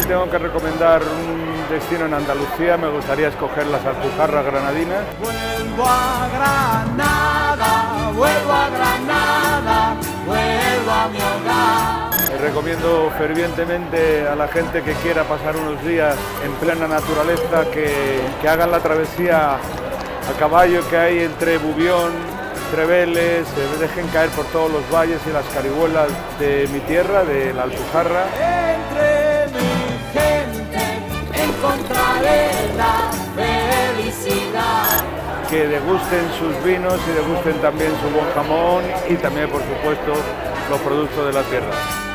Si tengo que recomendar un destino en Andalucía, me gustaría escoger las Alpujarras granadinas. Vuelvo a Granada, vuelvo a Granada, vuelvo a mi hogar. Recomiendo fervientemente a la gente que quiera pasar unos días en plena naturaleza que hagan la travesía a caballo que hay entre Bubión, Treveles, se dejen caer por todos los valles y las carihuelas de mi tierra, de la Alpujarra. Entre mi gente encontraré la felicidad. Que degusten sus vinos y degusten también su buen jamón y también, por supuesto, los productos de la tierra.